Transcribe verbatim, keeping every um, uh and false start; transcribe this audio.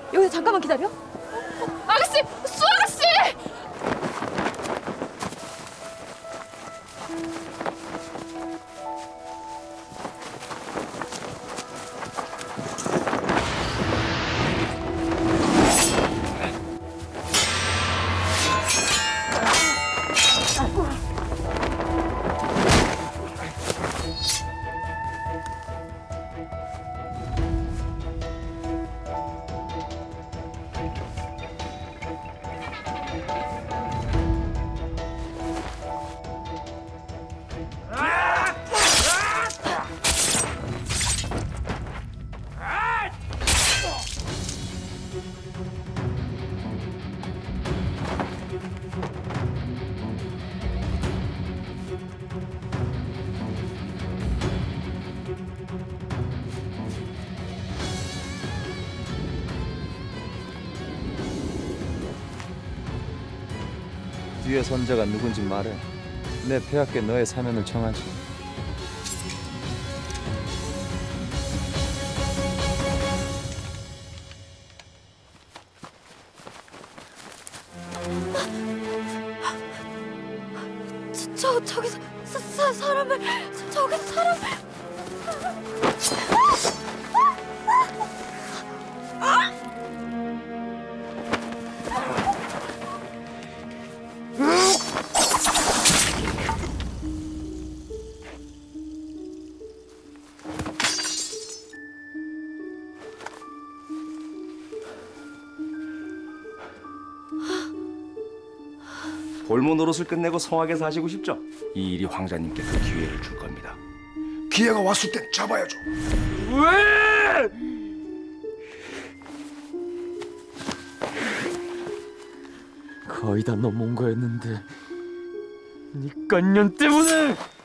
여기서 잠깐만 기다려. 아가씨! 수 아가씨! 뒤에 손자가 누군지 말해. 내 폐하께 너의 사면을 청하지. 저, 저 저기 사, 사, 사람을 저기 사람. 볼모 노릇을 끝내고 성하게 사시고 싶죠? 이 일이 황자님께서 기회를 줄 겁니다. 기회가 왔을 땐 잡아야죠. 왜? 거의 다 넘어온 거였는데 니깐년 때문에!